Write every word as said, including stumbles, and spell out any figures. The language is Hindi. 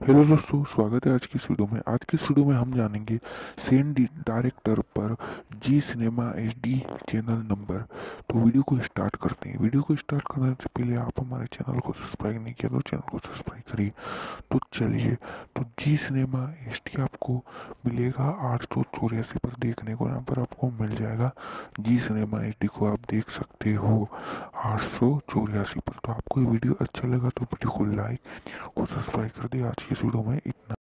हेलो दोस्तों, स्वागत है आज की इस वीडियो में। आज की इस वीडियो में हम जानेंगे सेन डी डायरेक्टर पर Zee cinema H D channel number. तो वीडियो को स्टार्ट करते हैं। वीडियो को स्टार्ट करने से पहले आप हमारे चैनल को सब्सक्राइब नहीं किया तो चैनल को सब्सक्राइब करिए। तो चलिए, तो जी सिनेमा एच डी आपको मिलेगा आठ सौ चौरासी पर देखने को। यहाँ पर आपको मिल जाएगा जी सिनेमा एच डी को आप देख सकते हो आठ सौ चौरासी पर। तो आपको ये वीडियो अच्छा लगा तो वीडियो को लाइक और सब्सक्राइब कर दिया। आज की इस वीडियो में इतना।